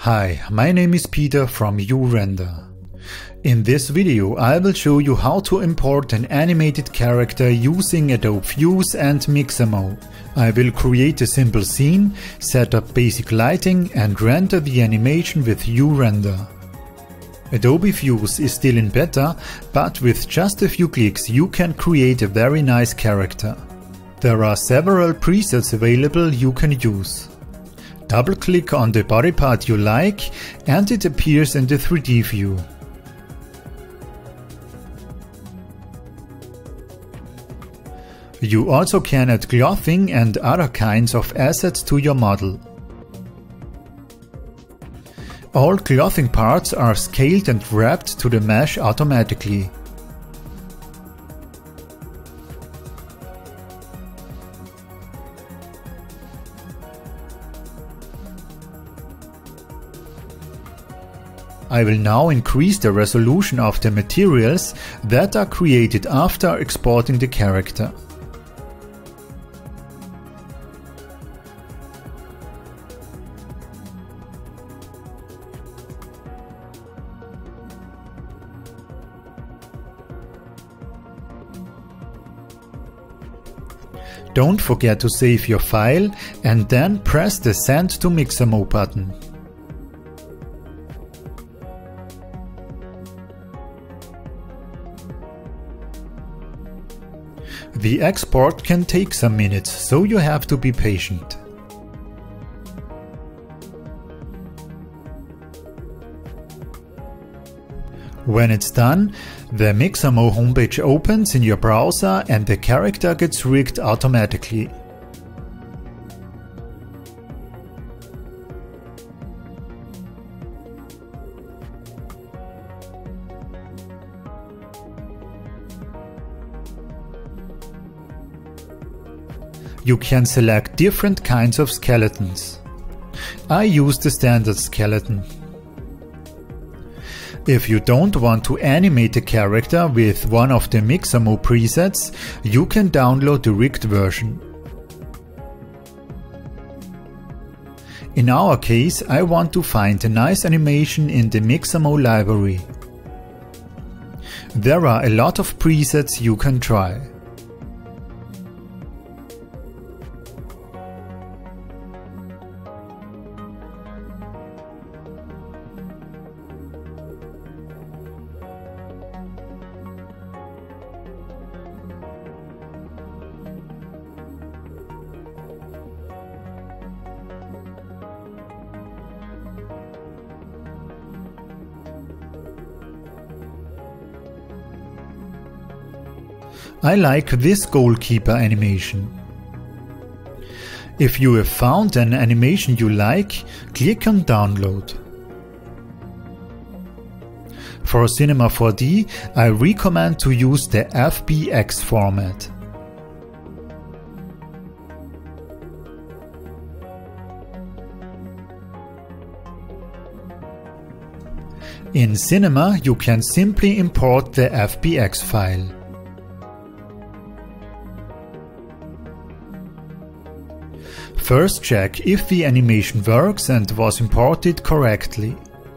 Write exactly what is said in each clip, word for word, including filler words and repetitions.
Hi, my name is Peter from uRender. In this video I will show you how to import an animated character using Adobe Fuse and Mixamo. I will create a simple scene, set up basic lighting and render the animation with uRender. Adobe Fuse is still in beta, but with just a few clicks you can create a very nice character. There are several presets available you can use. Double click on the body part you like and it appears in the three D view. You also can add clothing and other kinds of assets to your model. All clothing parts are scaled and wrapped to the mesh automatically. I will now increase the resolution of the materials that are created after exporting the character. Don't forget to save your file and then press the Send to Mixamo button. The export can take some minutes, so you have to be patient. When it's done, the Mixamo homepage opens in your browser and the character gets rigged automatically. You can select different kinds of skeletons. I use the standard skeleton. If you don't want to animate a character with one of the Mixamo presets, you can download the rigged version. In our case, I want to find a nice animation in the Mixamo library. There are a lot of presets you can try. I like this goalkeeper animation. If you have found an animation you like, click on Download. For Cinema four D, I recommend to use the F B X format. In Cinema, you can simply import the F B X file. First check if the animation works and was imported correctly.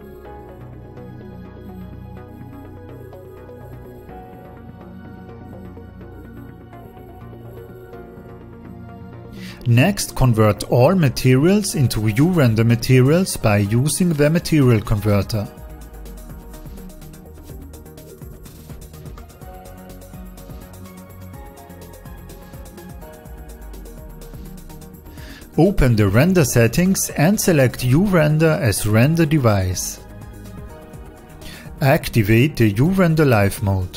Next, convert all materials into uRender materials by using the material converter. Open the render settings and select uRender as render device. Activate the uRender Live mode.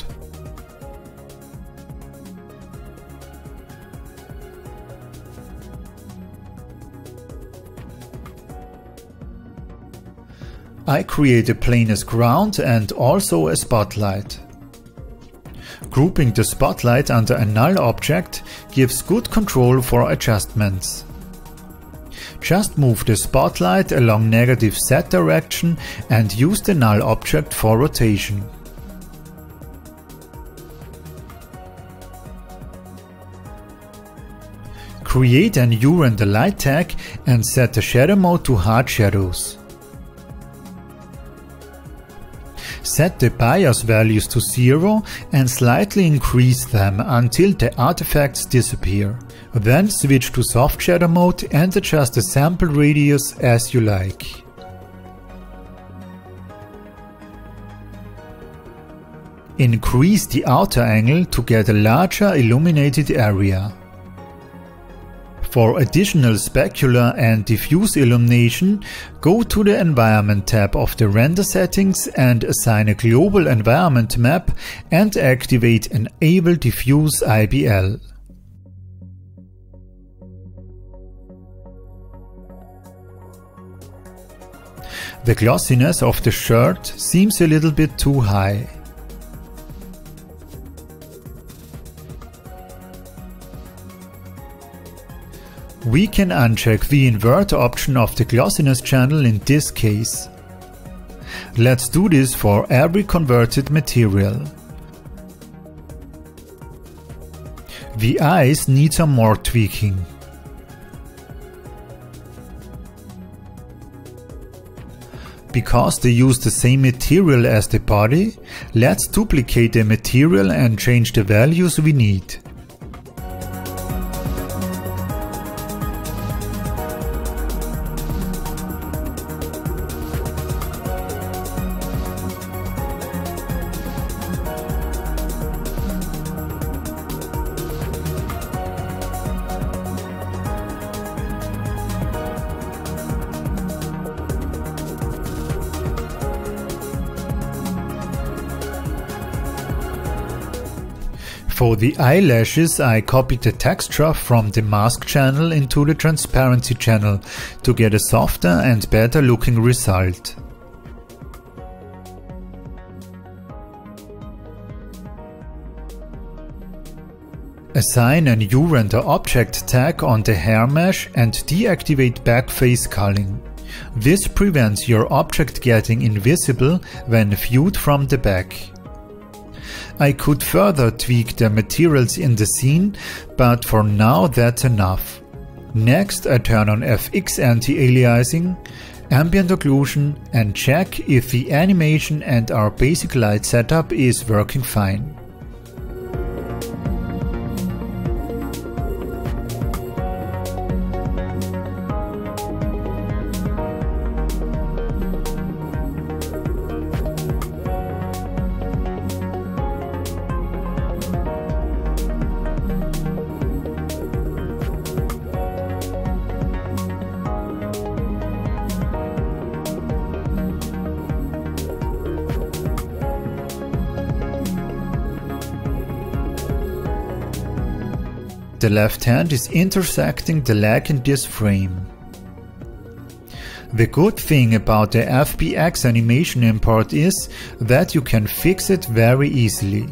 I create a plane as ground and also a spotlight. Grouping the spotlight under a null object gives good control for adjustments. Just move the spotlight along negative Z direction and use the null object for rotation. Create an uRender light tag and set the shadow mode to hard shadows. Set the bias values to zero and slightly increase them until the artifacts disappear. Then switch to soft shadow mode and adjust the sample radius as you like. Increase the outer angle to get a larger illuminated area. For additional specular and diffuse illumination, go to the Environment tab of the render settings and assign a global environment map and activate Enable Diffuse I B L. The glossiness of the shirt seems a little bit too high. We can uncheck the invert option of the glossiness channel in this case. Let's do this for every converted material. The eyes need some more tweaking. Because they use the same material as the body, let's duplicate the material and change the values we need. For the eyelashes, I copied the texture from the mask channel into the transparency channel to get a softer and better looking result. Assign a new render object tag on the hair mesh and deactivate back face culling. This prevents your object getting invisible when viewed from the back. I could further tweak the materials in the scene, but for now that's enough. Next, I turn on F X anti-aliasing, ambient occlusion and check if the animation and our basic light setup is working fine. The left hand is intersecting the leg in this frame. The good thing about the F B X animation import is that you can fix it very easily.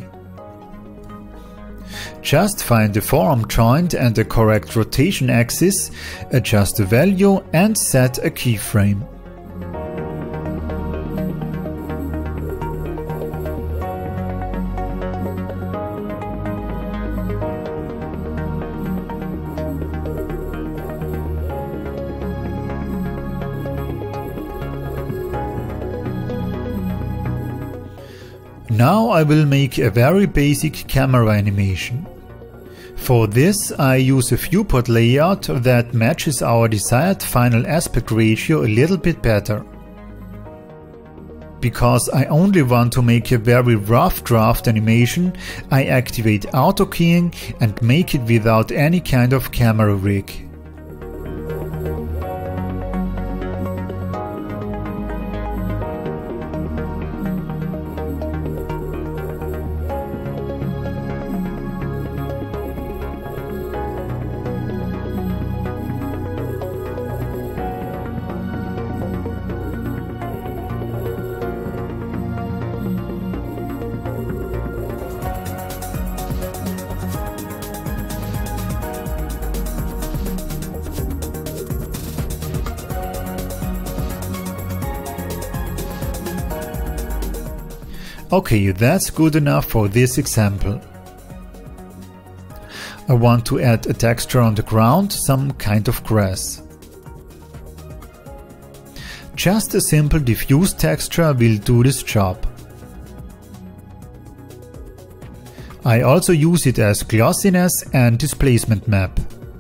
Just find the forearm joint and the correct rotation axis, adjust the value and set a keyframe. Now I will make a very basic camera animation. For this I use a viewport layout that matches our desired final aspect ratio a little bit better. Because I only want to make a very rough draft animation, I activate auto keying and make it without any kind of camera rig. Okay, that's good enough for this example. I want to add a texture on the ground, some kind of grass. Just a simple diffuse texture will do this job. I also use it as glossiness and displacement map.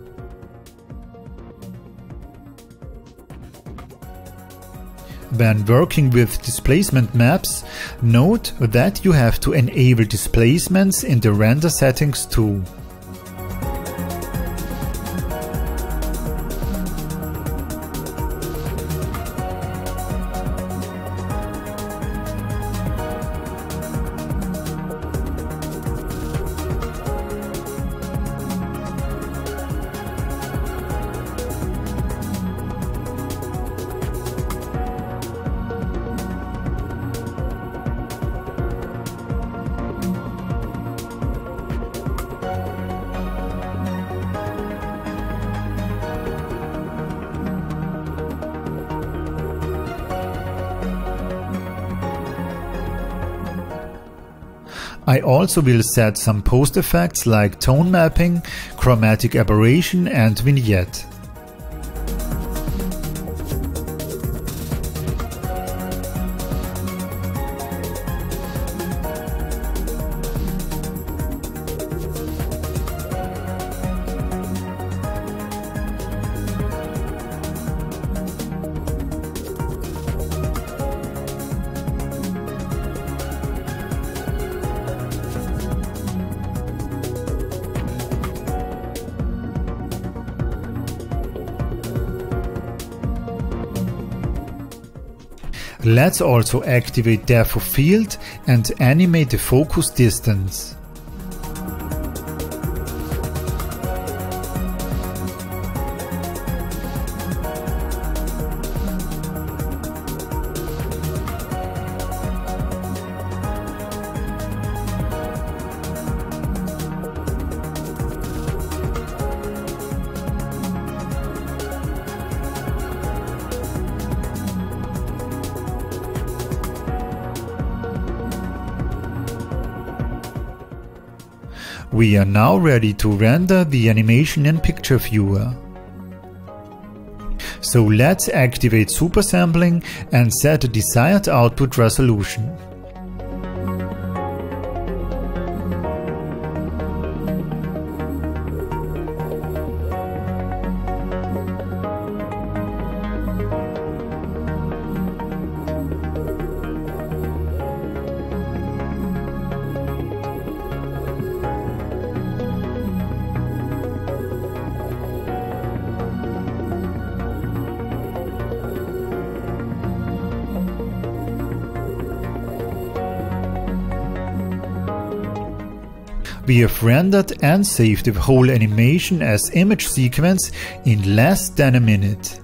When working with displacement maps, note that you have to enable displacements in the render settings too. I also will set some post effects like tone mapping, chromatic aberration and vignette. Let's also activate depth of field and animate the focus distance. We are now ready to render the animation in Picture Viewer. So let's activate supersampling and set the desired output resolution. We have rendered and saved the whole animation as image sequence in less than a minute.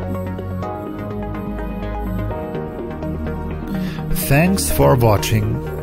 Thanks for watching.